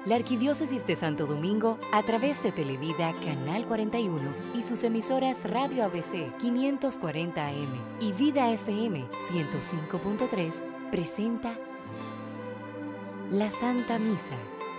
La Arquidiócesis de Santo Domingo, a través de Televida Canal 41 y sus emisoras Radio ABC 540 AM y Vida FM 105.3, presenta la Santa Misa.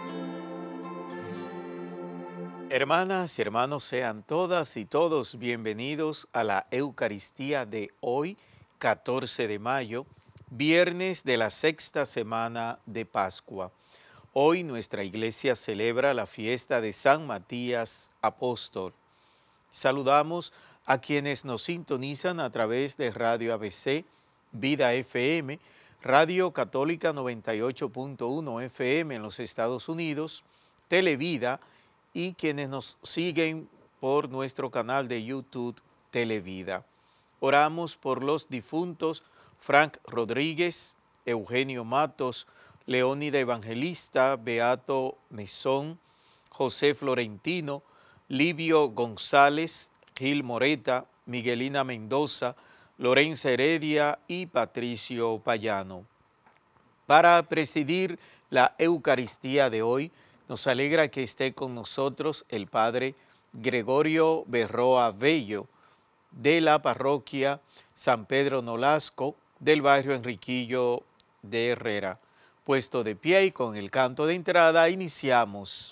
Hermanas y hermanos, sean todas y todos bienvenidos a la Eucaristía de hoy, 14 de mayo, viernes de la sexta semana de Pascua. Hoy nuestra iglesia celebra la fiesta de San Matías Apóstol. Saludamos a quienes nos sintonizan a través de Radio ABC, Vida FM, Radio Católica 98.1 FM en los Estados Unidos, Televida y quienes nos siguen por nuestro canal de YouTube Televida. Oramos por los difuntos Frank Rodríguez, Eugenio Matos, Leónida Evangelista, Beato Mesón, José Florentino, Livio González, Gil Moreta, Miguelina Mendoza, Lorenza Heredia y Patricio Payano. Para presidir la Eucaristía de hoy, nos alegra que esté con nosotros el Padre Gregorio Berroa Bello, de la parroquia San Pedro Nolasco, del barrio Enriquillo de Herrera. Puesto de pie y con el canto de entrada, iniciamos.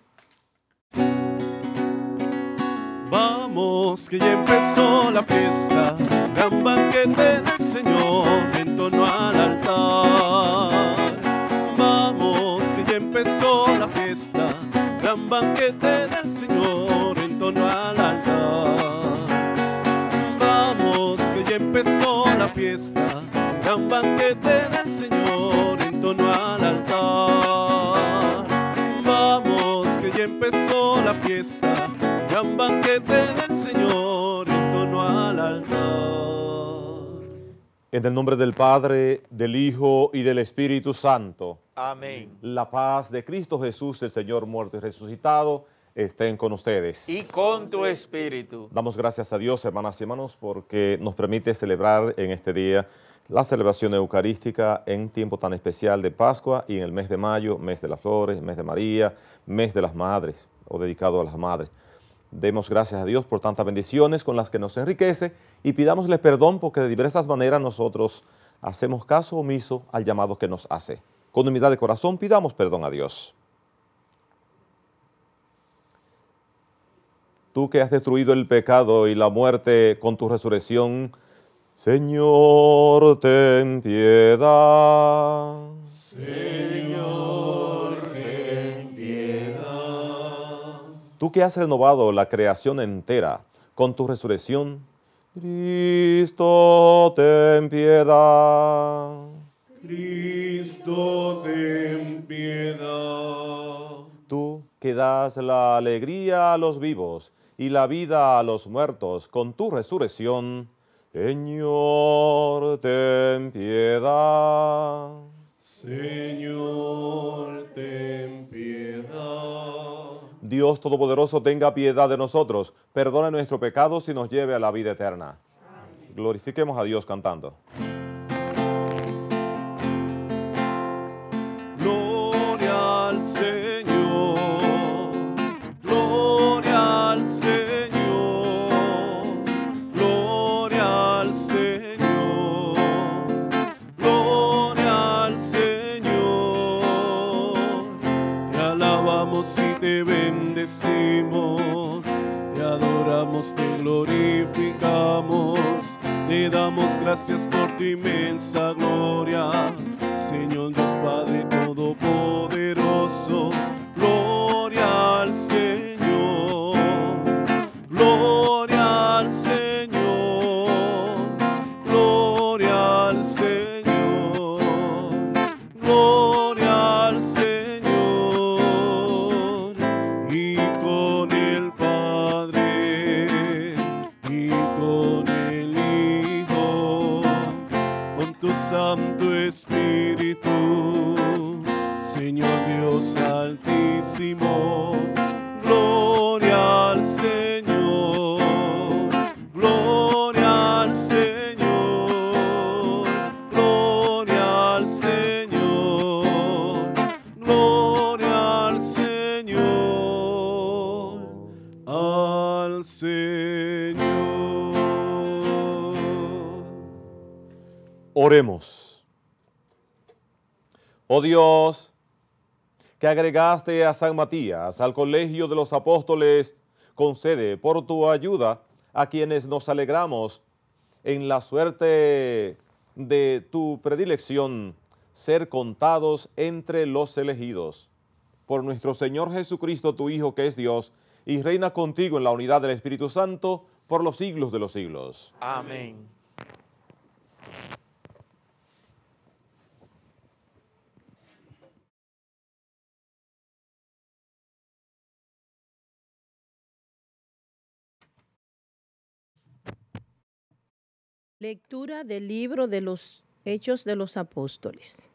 Vamos, que ya empezó la fiesta, gran banquete del Señor en torno al altar. Vamos, que ya empezó la fiesta, gran banquete del Señor en torno al altar. Vamos, que ya empezó la fiesta, gran banquete del Señor en torno al altar. Vamos, que ya empezó la fiesta, gran banquete del Señor en torno al altar. En el nombre del Padre, del Hijo y del Espíritu Santo. Amén. La paz de Cristo Jesús, el Señor muerto y resucitado, estén con ustedes. Y con tu espíritu. Damos gracias a Dios, hermanas y hermanos, porque nos permite celebrar en este día la celebración eucarística en tiempo tan especial de Pascua y en el mes de mayo, mes de las flores, mes de María, mes de las madres, o dedicado a las madres. Demos gracias a Dios por tantas bendiciones con las que nos enriquece y pidámosle perdón porque de diversas maneras nosotros hacemos caso omiso al llamado que nos hace. Con humildad de corazón pidamos perdón a Dios. Tú que has destruido el pecado y la muerte con tu resurrección, Señor, ten piedad. Señor, ten piedad. Tú que has renovado la creación entera con tu resurrección, Cristo, ten piedad. Cristo, ten piedad. Tú que das la alegría a los vivos y la vida a los muertos con tu resurrección, Señor, ten piedad. Señor, ten piedad. Dios Todopoderoso, tenga piedad de nosotros, perdone nuestros pecados y nos lleve a la vida eterna. Amén. Glorifiquemos a Dios cantando. Gloria al Señor, gloria al Señor, gloria al Señor, gloria al Señor. Te alabamos y te bendecimos, te adoramos, te glorificamos, te damos gracias por tu inmensa gloria, Señor Dios Padre Todopoderoso. Gloria al Señor, gloria al Señor, gloria al Señor, gloria al Señor. Y con el Padre y con el Hijo, con tu Santo Espíritu, Señor Dios Altísimo. Gloria al Señor, gloria al Señor, gloria al Señor, gloria al al Señor, al Señor. Oremos. Oh Dios, que agregaste a San Matías al colegio de los apóstoles, concede por tu ayuda a quienes nos alegramos en la suerte de tu predilección ser contados entre los elegidos. Por nuestro Señor Jesucristo, tu Hijo, que es Dios, y reina contigo en la unidad del Espíritu Santo por los siglos de los siglos. Amén. Lectura del libro de los Hechos de los Apóstoles.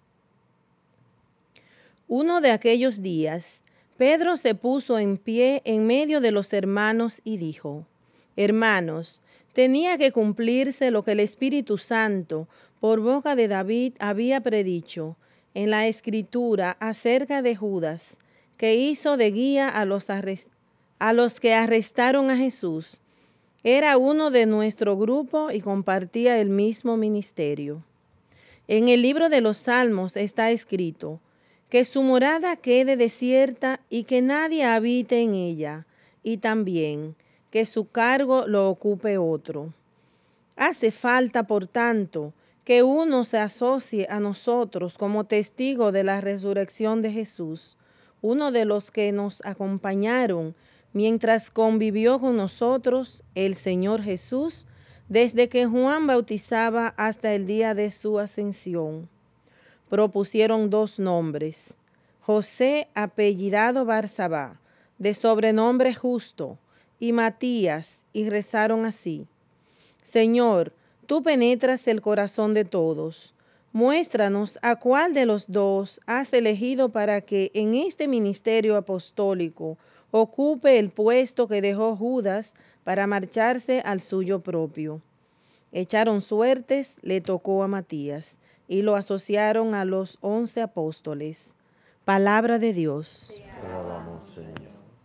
Uno de aquellos días, Pedro se puso en pie en medio de los hermanos y dijo: Hermanos, tenía que cumplirse lo que el Espíritu Santo, por boca de David, había predicho en la Escritura acerca de Judas, que hizo de guía a los que arrestaron a Jesús. Era uno de nuestro grupo y compartía el mismo ministerio. En el libro de los Salmos está escrito: que su morada quede desierta y que nadie habite en ella, y también que su cargo lo ocupe otro. Hace falta, por tanto, que uno se asocie a nosotros como testigo de la resurrección de Jesús, uno de los que nos acompañaron mientras convivió con nosotros el Señor Jesús, desde que Juan bautizaba hasta el día de su ascensión. Propusieron 2 nombres: José, apellidado Barsabá, de sobrenombre Justo, y Matías, y rezaron así: Señor, tú penetras el corazón de todos. Muéstranos a cuál de los 2 has elegido para que en este ministerio apostólico ocupe el puesto que dejó Judas para marcharse al suyo propio. Echaron suertes, le tocó a Matías, y lo asociaron a los 11 apóstoles. Palabra de Dios. Te alabamos, Señor.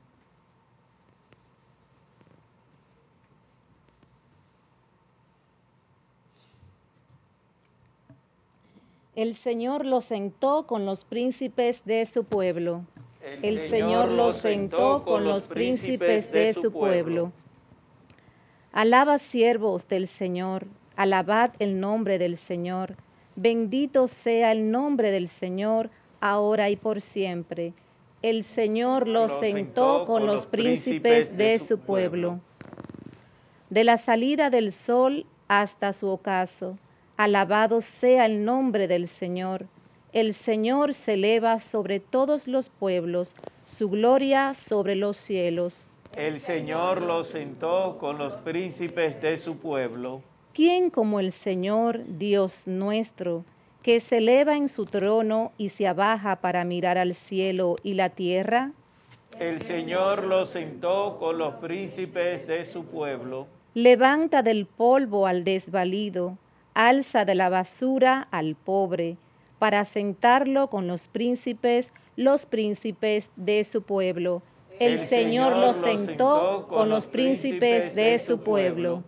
El Señor lo sentó con los príncipes de su pueblo. El Señor lo sentó con los príncipes de su pueblo. Alabad, siervos del Señor, alabad el nombre del Señor. Bendito sea el nombre del Señor, ahora y por siempre. El Señor lo sentó con los príncipes de su pueblo. De la salida del sol hasta su ocaso, alabado sea el nombre del Señor. El Señor se eleva sobre todos los pueblos, su gloria sobre los cielos. El Señor lo sentó con los príncipes de su pueblo. ¿Quién como el Señor, Dios nuestro, que se eleva en su trono y se abaja para mirar al cielo y la tierra? El Señor lo sentó con los príncipes de su pueblo. Levanta del polvo al desvalido, alza de la basura al pobre, para sentarlo con los príncipes de su pueblo. El Señor lo sentó con los príncipes de su pueblo.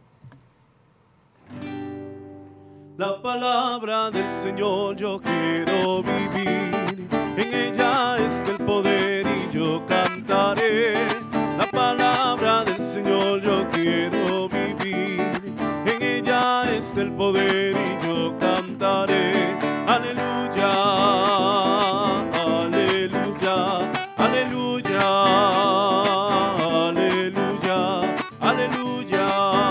La palabra del Señor yo quiero vivir, en ella está el poder y yo cantaré. La palabra del Señor yo quiero vivir, en ella está el poder y yo cantaré. Aleluya, aleluya, aleluya, aleluya, aleluya,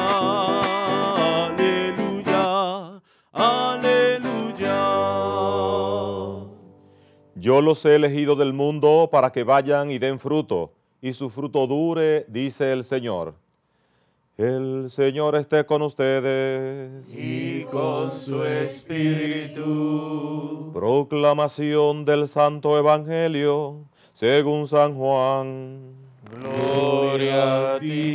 aleluya, aleluya. Yo los he elegido del mundo para que vayan y den fruto, y su fruto dure, dice el Señor. El Señor esté con ustedes. Y con su espíritu. Proclamación del Santo Evangelio según San Juan. Gloria a ti,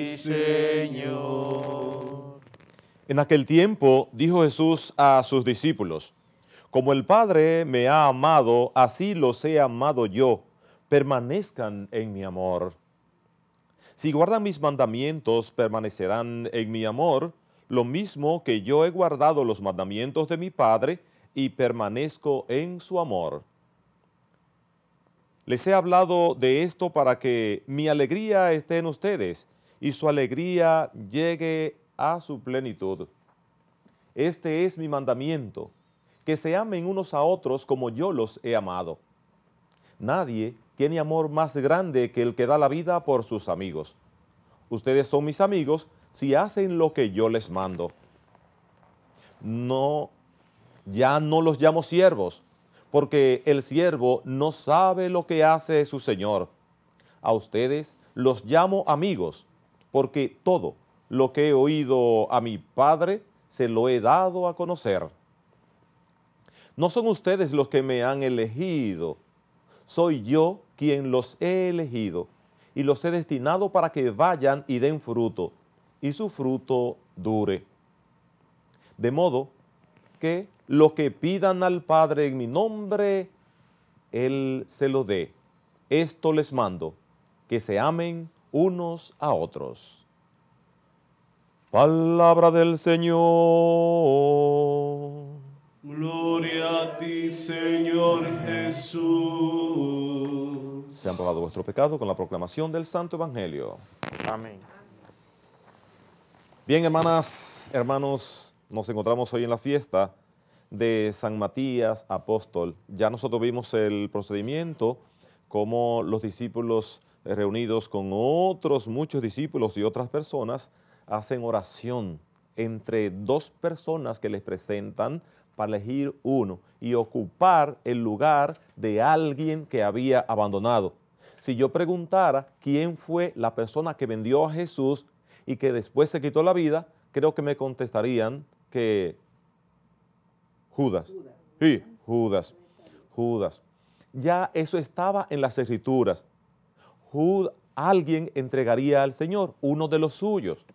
Señor. En aquel tiempo dijo Jesús a sus discípulos: como el Padre me ha amado, así los he amado yo. permanezcan en mi amor. Si guardan mis mandamientos, permanecerán en mi amor, lo mismo que yo he guardado los mandamientos de mi Padre y permanezco en su amor. Les he hablado de esto para que mi alegría esté en ustedes y su alegría llegue a su plenitud. Este es mi mandamiento, que se amen unos a otros como yo los he amado. Nadie tiene amor más grande que el que da la vida por sus amigos. Ustedes son mis amigos si hacen lo que yo les mando. No, ya no los llamo siervos, porque el siervo no sabe lo que hace su señor. A ustedes los llamo amigos, porque todo lo que he oído a mi Padre se lo he dado a conocer. No son ustedes los que me han elegido, soy yo quien los he elegido y los he destinado para que vayan y den fruto, y su fruto dure. De modo que lo que pidan al Padre en mi nombre, Él se lo dé. Esto les mando, que se amen unos a otros. Palabra del Señor. Gloria a ti, Señor Jesús. Sean borrados vuestro pecado con la proclamación del Santo Evangelio. Amén. Bien, hermanas, hermanos, nos encontramos hoy en la fiesta de San Matías Apóstol. Ya nosotros vimos el procedimiento, cómo los discípulos reunidos con otros muchos discípulos y otras personas hacen oración entre dos personas que les presentan para elegir uno y ocupar el lugar de alguien que había abandonado. Si yo preguntara quién fue la persona que vendió a Jesús y que después se quitó la vida, creo que me contestarían que Judas. Sí, Judas. Ya eso estaba en las Escrituras. Alguien entregaría al Señor, uno de los suyos.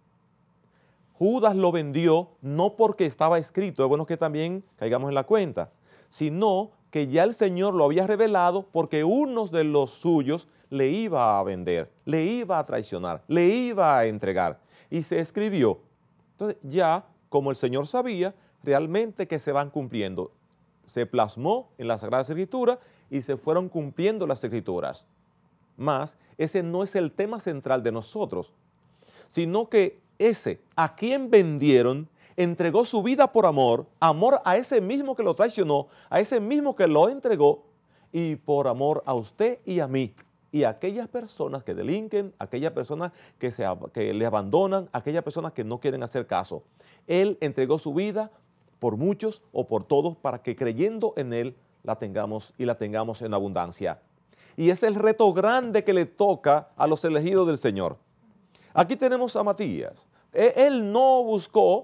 Judas lo vendió no porque estaba escrito, es bueno que también caigamos en la cuenta, sino que ya el Señor lo había revelado porque uno de los suyos le iba a vender, le iba a traicionar, le iba a entregar. Y se escribió. Entonces ya, como el Señor sabía, realmente que se van cumpliendo. Se plasmó en la Sagrada Escritura y se fueron cumpliendo las Escrituras. Mas, ese no es el tema central de nosotros, sino que ese a quien vendieron entregó su vida por amor, amor a ese mismo que lo traicionó, a ese mismo que lo entregó y por amor a usted y a mí y a aquellas personas que delinquen, aquellas personas que le abandonan, aquellas personas que no quieren hacer caso. Él entregó su vida por muchos o por todos para que creyendo en Él la tengamos y la tengamos en abundancia. Y es el reto grande que le toca a los elegidos del Señor. Aquí tenemos a Matías. Él no buscó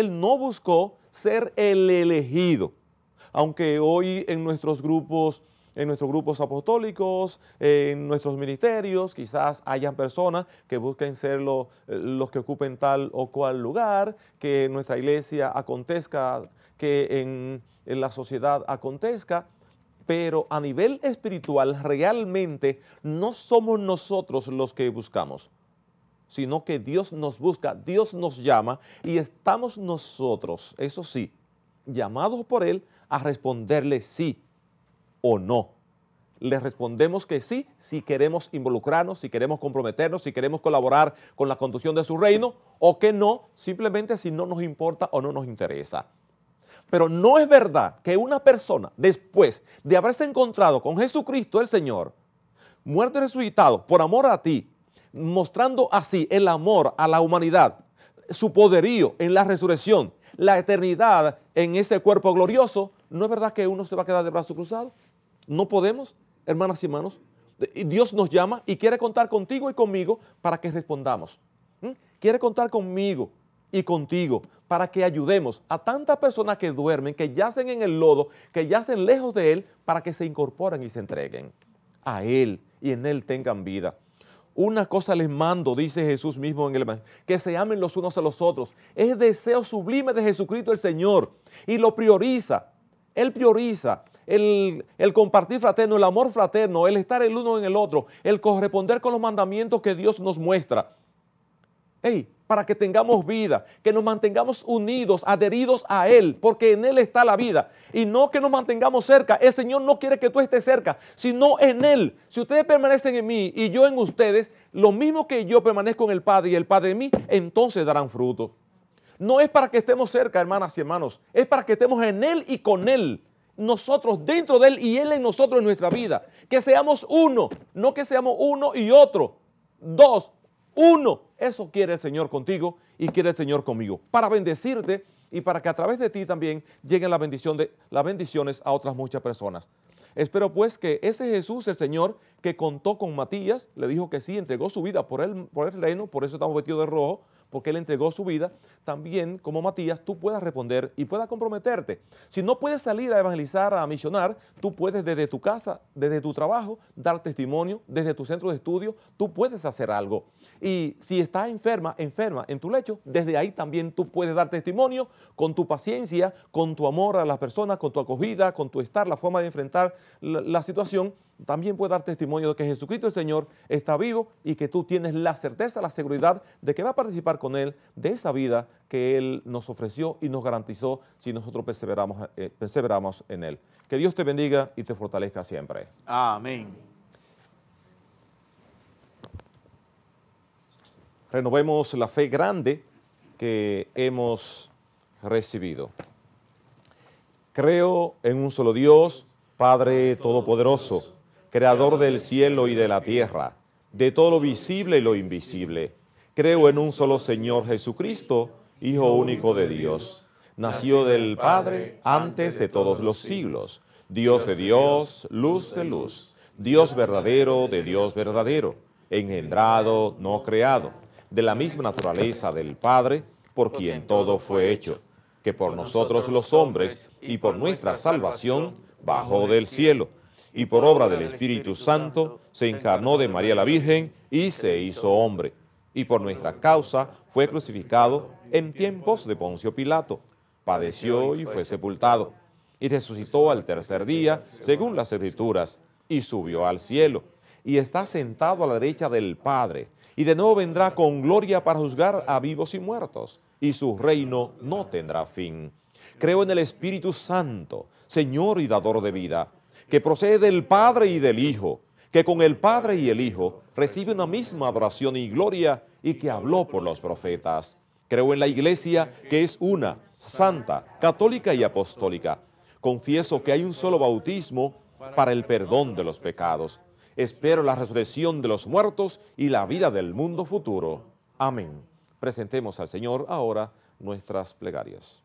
ser el elegido, aunque hoy en nuestros grupos apostólicos, en nuestros ministerios, quizás hayan personas que busquen ser los que ocupen tal o cual lugar, que en nuestra iglesia acontezca, que en la sociedad acontezca, pero a nivel espiritual realmente no somos nosotros los que buscamos, sino que Dios nos busca, Dios nos llama y estamos nosotros, eso sí, llamados por Él a responderle sí o no. Le respondemos que sí si queremos involucrarnos, si queremos comprometernos, si queremos colaborar con la conducción de su reino, o que no, simplemente si no nos importa o no nos interesa. Pero no es verdad que una persona, después de haberse encontrado con Jesucristo el Señor, muerto y resucitado por amor a ti, mostrando así el amor a la humanidad, su poderío en la resurrección, la eternidad en ese cuerpo glorioso, ¿no es verdad que uno se va a quedar de brazos cruzados? No podemos, hermanas y hermanos. Dios nos llama y quiere contar contigo y conmigo para que respondamos. Quiere contar conmigo y contigo para que ayudemos a tantas personas que duermen, que yacen en el lodo, que yacen lejos de Él, para que se incorporen y se entreguen a Él y en Él tengan vida. Una cosa les mando, dice Jesús mismo en el Evangelio, que se amen los unos a los otros. Es deseo sublime de Jesucristo el Señor y lo prioriza. Él prioriza el compartir fraterno, el amor fraterno, el estar el uno en el otro, el corresponder con los mandamientos que Dios nos muestra. Hey, para que tengamos vida, que nos mantengamos unidos, adheridos a Él, porque en Él está la vida. Y no que nos mantengamos cerca. El Señor no quiere que tú estés cerca, sino en Él. Si ustedes permanecen en mí y yo en ustedes, lo mismo que yo permanezco en el Padre y el Padre en mí, entonces darán fruto. No es para que estemos cerca, hermanas y hermanos, es para que estemos en Él y con Él. Nosotros dentro de Él y Él en nosotros en nuestra vida. Que seamos uno, no que seamos uno y otro. Dos, uno. Eso quiere el Señor contigo y quiere el Señor conmigo. Para bendecirte y para que a través de ti también lleguen las bendiciones a otras muchas personas. Espero pues que ese Jesús, el Señor, que contó con Matías, le dijo que sí, entregó su vida por el reino, por eso estamos vestidos de rojo, porque Él entregó su vida, también como Matías tú puedas responder y puedas comprometerte. Si no puedes salir a evangelizar, a misionar, tú puedes desde tu casa, desde tu trabajo, dar testimonio, desde tu centro de estudio, tú puedes hacer algo. Y si estás enferma en tu lecho, desde ahí también tú puedes dar testimonio con tu paciencia, con tu amor a las personas, con tu acogida, con tu estar, la forma de enfrentar la situación. También puedes dar testimonio de que Jesucristo el Señor está vivo y que tú tienes la certeza, la seguridad de que va a participar con Él de esa vida que Él nos ofreció y nos garantizó si nosotros perseveramos en Él. Que Dios te bendiga y te fortalezca siempre. Amén. Renovemos la fe grande que hemos recibido. Creo en un solo Dios, Padre Todopoderoso, Creador del cielo y de la tierra, de todo lo visible y lo invisible. Creo en un solo Señor Jesucristo, Hijo único de Dios. Nació del Padre antes de todos los siglos. Dios de Dios, luz de luz. Dios verdadero de Dios verdadero. Engendrado, no creado. De la misma naturaleza del Padre, por quien todo fue hecho. Que por nosotros los hombres y por nuestra salvación bajó del cielo. Y por obra del Espíritu Santo se encarnó de María la Virgen y se hizo hombre. Y por nuestra causa fue crucificado en tiempos de Poncio Pilato. Padeció y fue sepultado. Y resucitó al tercer día, según las Escrituras, y subió al cielo. Y está sentado a la derecha del Padre. Y de nuevo vendrá con gloria para juzgar a vivos y muertos. Y su reino no tendrá fin. Creo en el Espíritu Santo, Señor y dador de vida, que procede del Padre y del Hijo, que con el Padre y el Hijo recibe una misma adoración y gloria y que habló por los profetas. Creo en la Iglesia, que es una, santa, católica y apostólica. Confieso que hay un solo bautismo para el perdón de los pecados. Espero la resurrección de los muertos y la vida del mundo futuro. Amén. Presentemos al Señor ahora nuestras plegarias.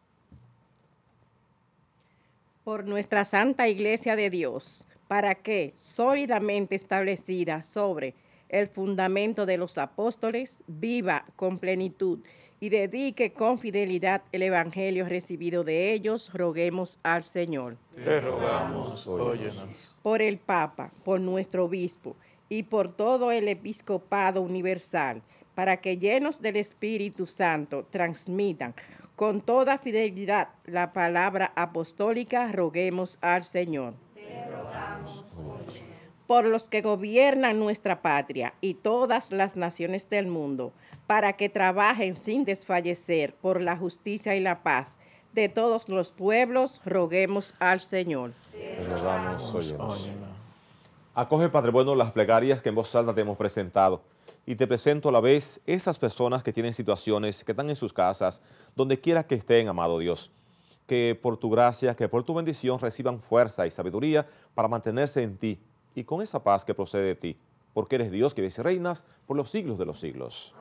Por nuestra Santa Iglesia de Dios, para que, sólidamente establecida sobre el fundamento de los apóstoles, viva con plenitud y dedique con fidelidad el Evangelio recibido de ellos, roguemos al Señor. Te rogamos, óyenos. Por el Papa, por nuestro Obispo y por todo el Episcopado Universal, para que llenos del Espíritu Santo transmitan con toda fidelidad la palabra apostólica, roguemos al Señor. Te rogamos. Por los que gobiernan nuestra patria y todas las naciones del mundo, para que trabajen sin desfallecer por la justicia y la paz de todos los pueblos, roguemos al Señor. Te rogamos, óyenos. Acoge, Padre bueno, las plegarias que en voz alta te hemos presentado. Y te presento a la vez esas personas que tienen situaciones, que están en sus casas, donde quiera que estén, amado Dios. Que por tu gracia, que por tu bendición reciban fuerza y sabiduría para mantenerse en ti y con esa paz que procede de ti. Porque eres Dios que vives y reinas por los siglos de los siglos.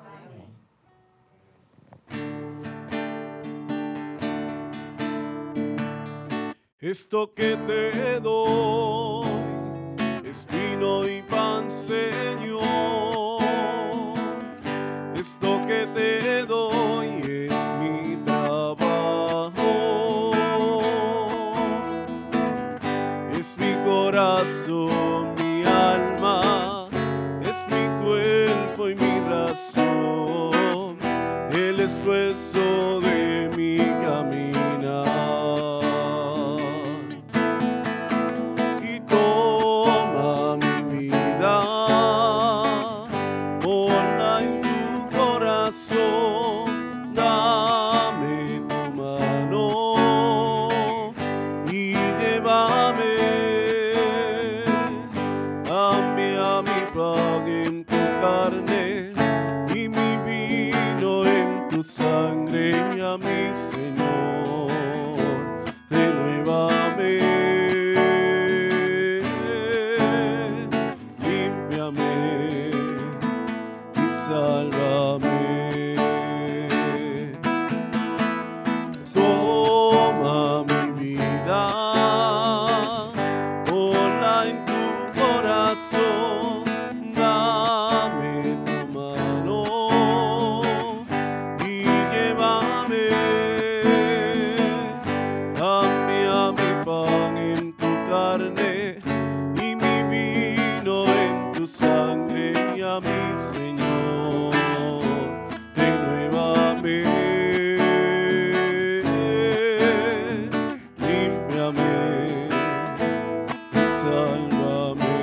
Esto que te doy es vino y pan, Señor. Esto que te doy es mi trabajo, es mi corazón, mi alma, es mi cuerpo y mi razón, el esfuerzo de mi caminar. pan en tu carne y mi vino en tu sangre, a mi Señor, renuévame, límpiame y sálvame. Toma mi vida, ponla en tu corazón, dame tu mano y llévame. Cambia mi pan en tu carne y mi vino en tu sangre, y a mi Señor, renuévame, límpiame y sálvame.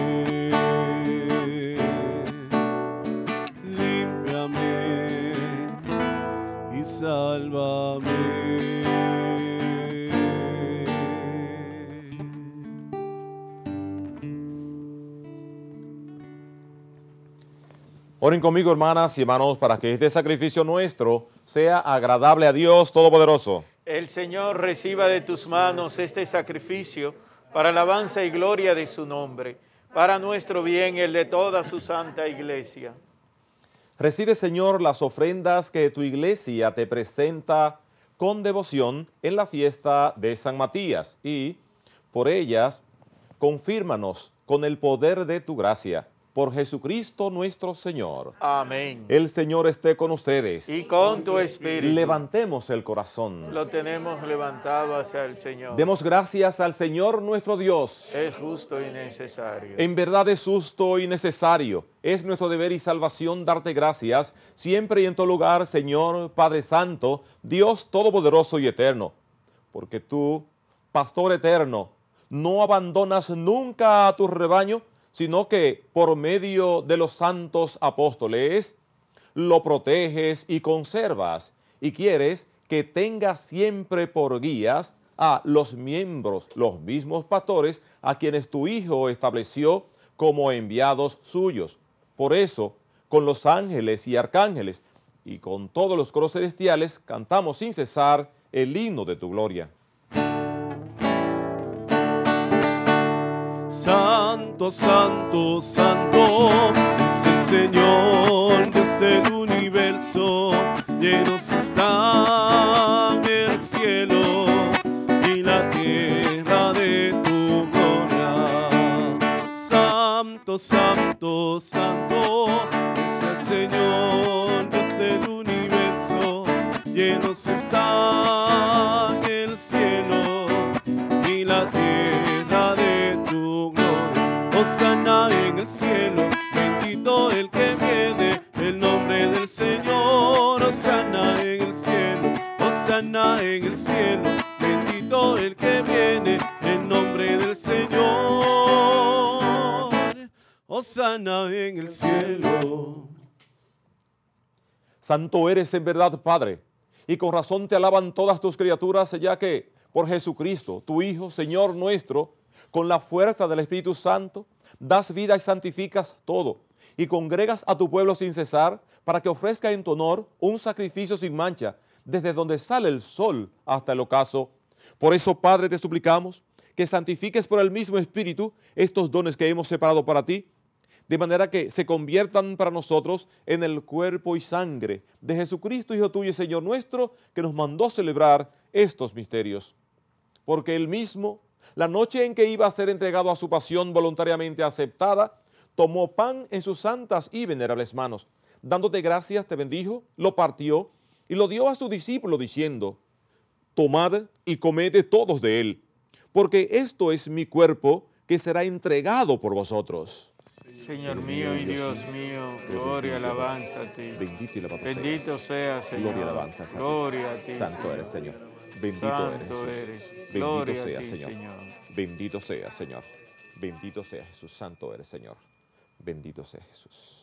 Límpiame y sálvame. Oren conmigo, hermanas y hermanos, para que este sacrificio nuestro sea agradable a Dios Todopoderoso. El Señor reciba de tus manos este sacrificio para alabanza y gloria de su nombre, para nuestro bien y el de toda su santa iglesia. Recibe, Señor, las ofrendas que tu iglesia te presenta con devoción en la fiesta de San Matías y, por ellas, confírmanos con el poder de tu gracia. Por Jesucristo nuestro Señor. Amén. El Señor esté con ustedes. Y con tu espíritu. Levantemos el corazón. Lo tenemos levantado hacia el Señor. Demos gracias al Señor nuestro Dios. Es justo y necesario. En verdad es justo y necesario. Es nuestro deber y salvación darte gracias, siempre y en todo lugar, Señor, Padre Santo, Dios Todopoderoso y Eterno. Porque tú, Pastor eterno, no abandonas nunca a tu rebaño, sino que por medio de los santos apóstoles lo proteges y conservas, y quieres que tenga siempre por guías a los miembros, los mismos pastores, a quienes tu Hijo estableció como enviados suyos. Por eso, con los ángeles y arcángeles, y con todos los coros celestiales, cantamos sin cesar el himno de tu gloria. Santo, santo, santo, es el Señor, Dios del universo. Llenos están el cielo y la tierra de tu gloria. Santo, santo, santo, es el Señor, Dios del universo. Llenos están el cielo y la tierra de tu gloria. Hosana en el cielo, bendito el que viene, el nombre del Señor. Hosana en el cielo, hosana en el cielo, bendito el que viene, el nombre del Señor. Hosana en el cielo. Santo eres en verdad, Padre, y con razón te alaban todas tus criaturas, ya que por Jesucristo, tu Hijo, Señor nuestro, con la fuerza del Espíritu Santo, das vida y santificas todo, y congregas a tu pueblo sin cesar, para que ofrezca en tu honor un sacrificio sin mancha, desde donde sale el sol hasta el ocaso. Por eso, Padre, te suplicamos que santifiques por el mismo Espíritu estos dones que hemos separado para ti, de manera que se conviertan para nosotros en el cuerpo y sangre de Jesucristo, Hijo tuyo y Señor nuestro, que nos mandó celebrar estos misterios. Porque Él mismo, la noche en que iba a ser entregado a su pasión voluntariamente aceptada, tomó pan en sus santas y venerables manos. Dándote gracias, te bendijo, lo partió y lo dio a su discípulo diciendo: tomad y comed todos de él, porque esto es mi cuerpo que será entregado por vosotros. Señor mío y Dios mío, gloria y alabanza a ti. Bendito sea, Señor. Gloria y alabanza a ti. Gloria a ti, Santo eres, Señor. Bendito Santo eres, eres. Jesús. Gloria Bendito a sea, ti, Señor. Señor. Bendito sea, Señor. Bendito sea Jesús. Santo eres, Señor. Bendito sea Jesús.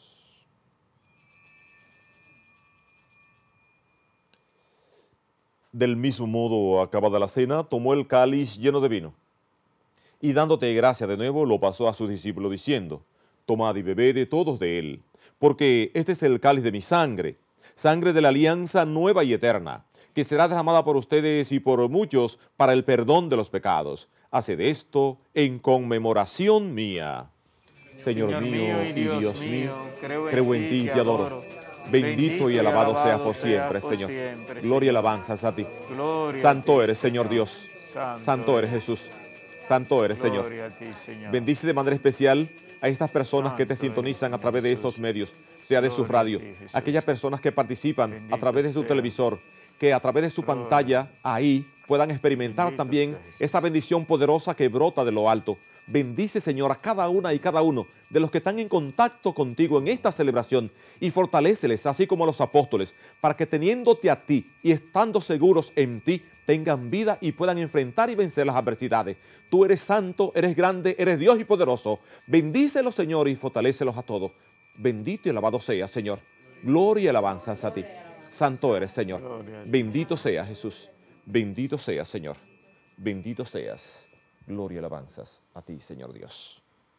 Del mismo modo, acabada la cena, tomó el cáliz lleno de vino y dándote gracia de nuevo, lo pasó a sus discípulos diciendo: Tomad y bebed de todos de él, porque este es el cáliz de mi sangre, sangre de la alianza nueva y eterna, que será derramada por ustedes y por muchos para el perdón de los pecados. Haced esto en conmemoración mía. Señor mío y Dios mío, creo en ti y te adoro. Bendito y alabado seas por siempre, Señor. Gloria y alabanzas a ti. Santo eres, Señor Dios. Santo eres, Jesús. Santo eres, Señor. Bendice de manera especial a estas personas que te sintonizan a través de estos medios, sea de sus radios, aquellas personas que participan a través de su televisor, que a través de su pantalla ahí puedan experimentar también esa bendición poderosa que brota de lo alto. Bendice, Señor, a cada una y cada uno de los que están en contacto contigo en esta celebración y fortaléceles, así como a los apóstoles, para que teniéndote a ti y estando seguros en ti, tengan vida y puedan enfrentar y vencer las adversidades. Tú eres santo, eres grande, eres Dios y poderoso. Bendícelos, Señor, y fortalécelos a todos. Bendito y alabado sea, Señor. Gloria y alabanzas a ti. Santo eres, Señor. Bendito sea, Jesús. Bendito sea, Señor. Bendito seas. Gloria y alabanzas a ti, Señor Dios.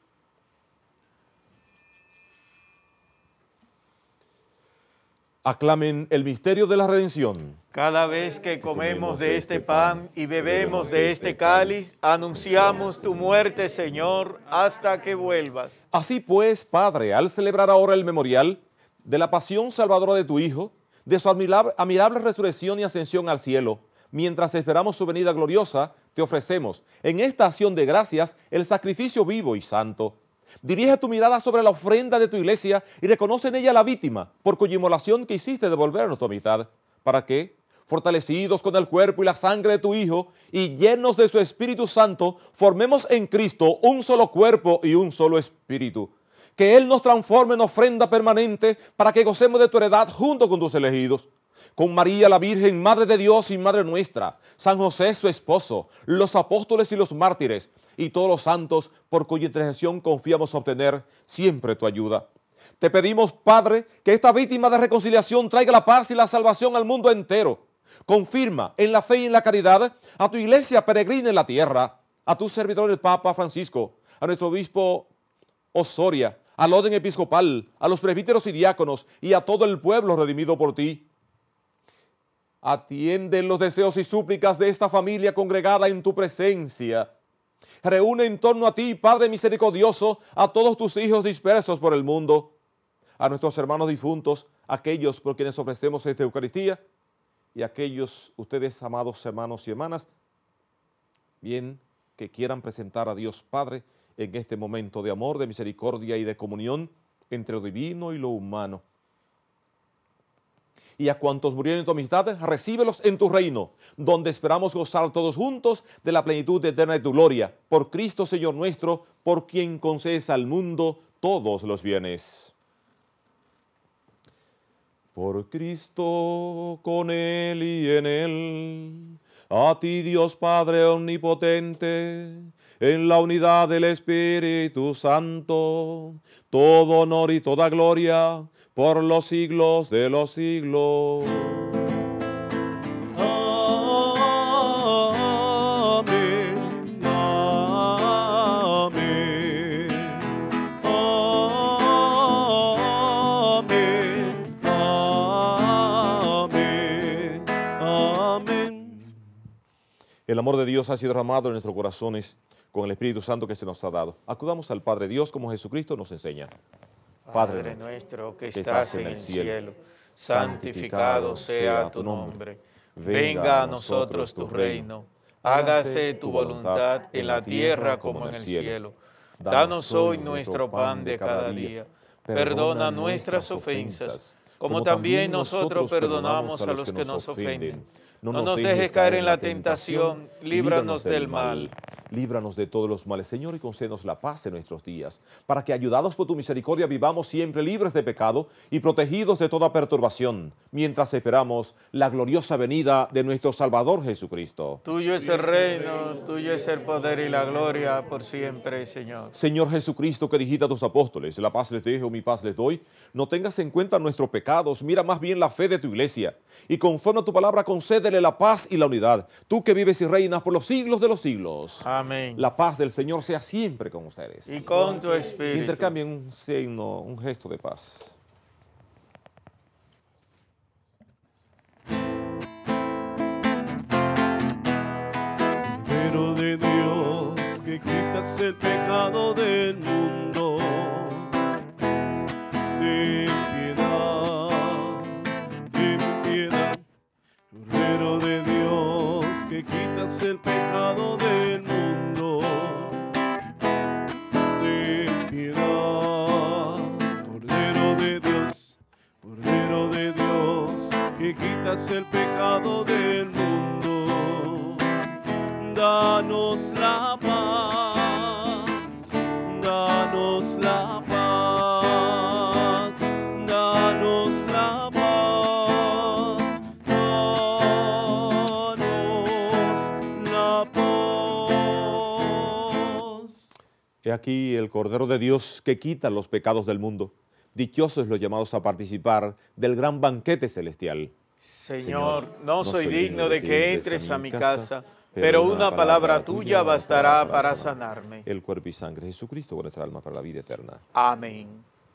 Aclamen el misterio de la redención. Cada vez que comemos de este pan y bebemos de este cáliz, anunciamos tu muerte, Señor, hasta que vuelvas. Así pues, Padre, al celebrar ahora el memorial de la pasión salvadora de tu Hijo, de su admirable resurrección y ascensión al cielo, mientras esperamos su venida gloriosa, te ofrecemos en esta acción de gracias el sacrificio vivo y santo. Dirige tu mirada sobre la ofrenda de tu iglesia y reconoce en ella la víctima por cuya inmolación que hiciste devolvernos tu amistad, para que, fortalecidos con el cuerpo y la sangre de tu Hijo y llenos de su Espíritu Santo, formemos en Cristo un solo cuerpo y un solo espíritu. Que Él nos transforme en ofrenda permanente para que gocemos de tu heredad junto con tus elegidos. Con María la Virgen, Madre de Dios y Madre nuestra, San José su esposo, los apóstoles y los mártires, y todos los santos por cuya intercesión confiamos obtener siempre tu ayuda. Te pedimos, Padre, que esta víctima de reconciliación traiga la paz y la salvación al mundo entero. Confirma en la fe y en la caridad a tu iglesia peregrina en la tierra, a tu servidor el Papa Francisco, a nuestro obispo Osoria, al orden episcopal, a los presbíteros y diáconos y a todo el pueblo redimido por ti. Atiende los deseos y súplicas de esta familia congregada en tu presencia. Reúne en torno a ti, Padre misericordioso, a todos tus hijos dispersos por el mundo, a nuestros hermanos difuntos, aquellos por quienes ofrecemos esta Eucaristía, y aquellos, ustedes, amados hermanos y hermanas, bien que quieran presentar a Dios Padre en este momento de amor, de misericordia y de comunión entre lo divino y lo humano. Y a cuantos murieron en tu amistad, recíbelos en tu reino, donde esperamos gozar todos juntos de la plenitud eterna de tu gloria. Por Cristo, Señor nuestro, por quien concedes al mundo todos los bienes. Por Cristo, con Él y en Él, a ti Dios Padre omnipotente, en la unidad del Espíritu Santo, todo honor y toda gloria, por los siglos de los siglos. Amén, amén, amén, amén, amén. El amor de Dios ha sido derramado en nuestros corazones con el Espíritu Santo que se nos ha dado. Acudamos al Padre Dios como Jesucristo nos enseña. Padre nuestro que estás en el cielo, santificado sea tu nombre. Venga a nosotros tu reino. Hágase tu voluntad en la tierra como en el cielo. Danos hoy nuestro pan de cada día. Perdona nuestras ofensas, como también nosotros perdonamos a los que nos ofenden. No nos dejes caer en la tentación, líbranos del mal. Líbranos de todos los males, Señor, y concédenos la paz en nuestros días, para que, ayudados por tu misericordia, vivamos siempre libres de pecado y protegidos de toda perturbación, mientras esperamos la gloriosa venida de nuestro Salvador Jesucristo. Tuyo es el reino, tuyo es el poder y la gloria por siempre, Señor. Señor Jesucristo, que dijiste a tus apóstoles, la paz les dejo, mi paz les doy, no tengas en cuenta nuestros pecados, mira más bien la fe de tu iglesia, y conforme a tu palabra concédele la paz y la unidad, tú que vives y reinas por los siglos de los siglos. Amén. Amén. La paz del Señor sea siempre con ustedes. Y con tu espíritu. Intercambien un signo, un gesto de paz. Cordero de Dios, que quitas el pecado del mundo, ten piedad, ten piedad. Cordero de Dios, que quitas el pecado del mundo, ten piedad. Cordero de Dios, que quitas el pecado del mundo, danos la paz, danos la paz, danos la paz, danos la paz. He aquí el Cordero de Dios que quita los pecados del mundo. Dichosos los llamados a participar del gran banquete celestial. Señor, no soy digno de que entres a mi casa, pero una palabra tuya bastará para sanarme. El cuerpo y sangre de Jesucristo con nuestra alma para la vida eterna. Amén.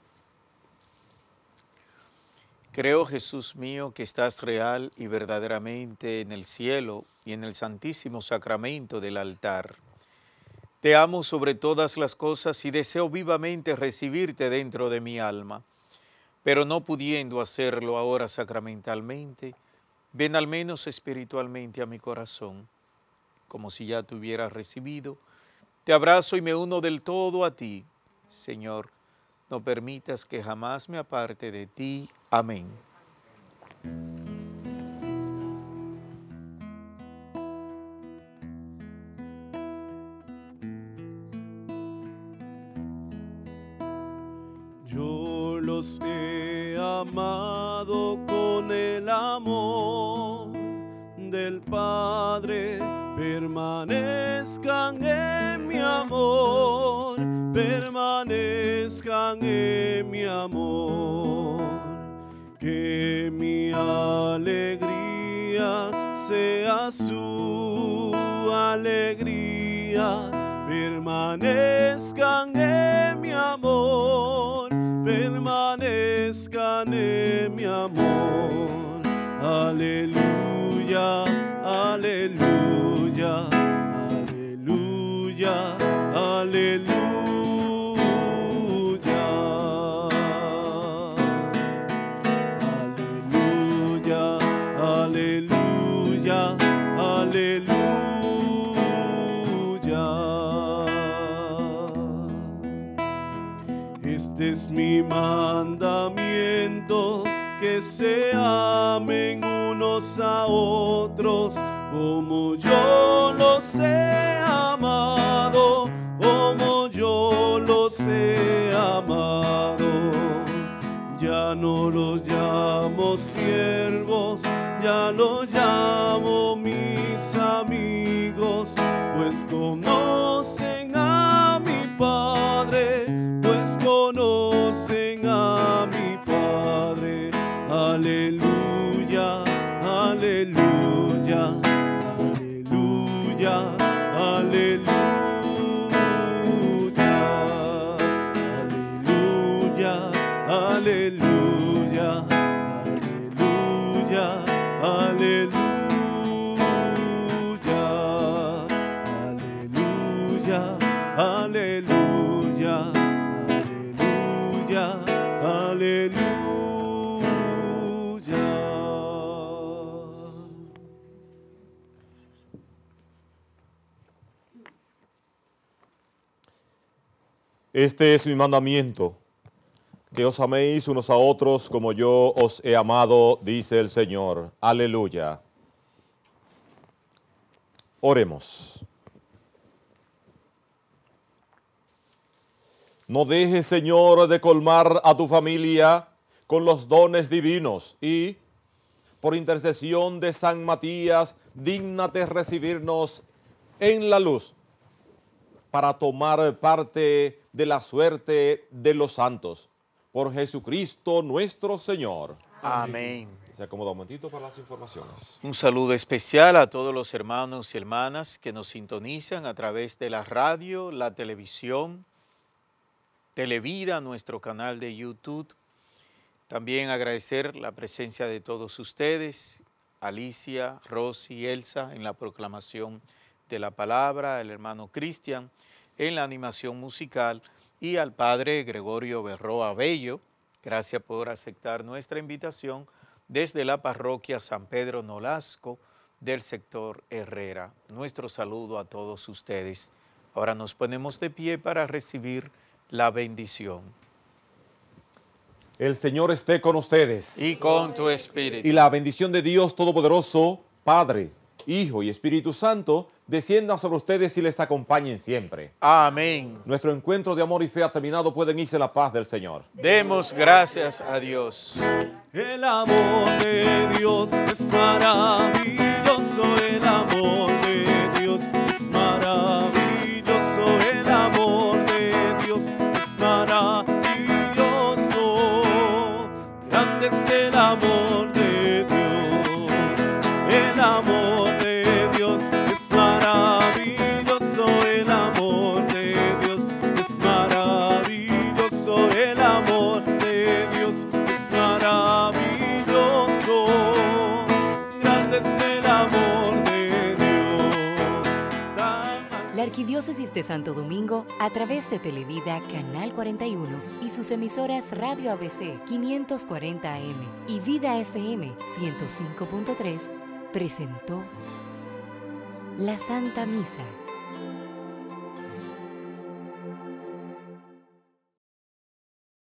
Creo, Jesús mío, que estás real y verdaderamente en el cielo y en el santísimo sacramento del altar. Te amo sobre todas las cosas y deseo vivamente recibirte dentro de mi alma, pero no pudiendo hacerlo ahora sacramentalmente, ven al menos espiritualmente a mi corazón, como si ya te hubiera recibido. Te abrazo y me uno del todo a ti. Señor, no permitas que jamás me aparte de ti. Amén. Yo los he amado con el amor del Padre, permanezcan en mi amor, permanezcan en mi amor, que mi alegría sea su alegría, permanezcan en mi amor, permanezcan en mi amor. Aleluya, aleluya, aleluya, aleluya. Aleluya, aleluya, aleluya. Este es mi mandamiento, que se amen unos a otros, como yo los he amado, como yo los he amado. Ya no los llamo siervos, ya los llamo mis amigos, pues conocen a mi Padre, pues conocen a mi Padre. Aleluya, aleluya, aleluya, aleluya, aleluya, aleluya, aleluya, aleluya, aleluya, aleluya, aleluya, aleluya. Este es mi mandamiento, que os améis unos a otros como yo os he amado, dice el Señor. Aleluya. Oremos. No dejes, Señor, de colmar a tu familia con los dones divinos y, por intercesión de San Matías, dígnate recibirnos en la luz para tomar parte de la suerte de los santos. Por Jesucristo nuestro Señor. Amén. Se acomoda un momentito para las informaciones. Un saludo especial a todos los hermanos y hermanas que nos sintonizan a través de la radio, la televisión, Televida, nuestro canal de YouTube. También agradecer la presencia de todos ustedes, Alicia, Rosy, Elsa en la proclamación de la palabra, el hermano Cristian en la animación musical y al padre Gregorio Berroa Bello. Gracias por aceptar nuestra invitación desde la parroquia San Pedro Nolasco del sector Herrera. Nuestro saludo a todos ustedes. Ahora nos ponemos de pie para recibir la bendición. El Señor esté con ustedes. Y con tu espíritu. Y la bendición de Dios Todopoderoso, Padre, Hijo y Espíritu Santo, descienda sobre ustedes y les acompañen siempre. Amén. Nuestro encuentro de amor y fe ha terminado. Pueden irse en la paz del Señor. Demos gracias a Dios. El amor de Dios es maravilloso, el amor de Dios es maravilloso, el amor de Dios es maravilloso. Grande es el amor de Dios, el amor de Dios es maravilloso, el amor de Dios es maravilloso, el amor de Dios es maravilloso. Grande es el amor de Dios. La Arquidiócesis de Santo Domingo, a través de Televida Canal 41 y sus emisoras Radio ABC 540 AM y Vida FM 105.3, presentó la Santa Misa.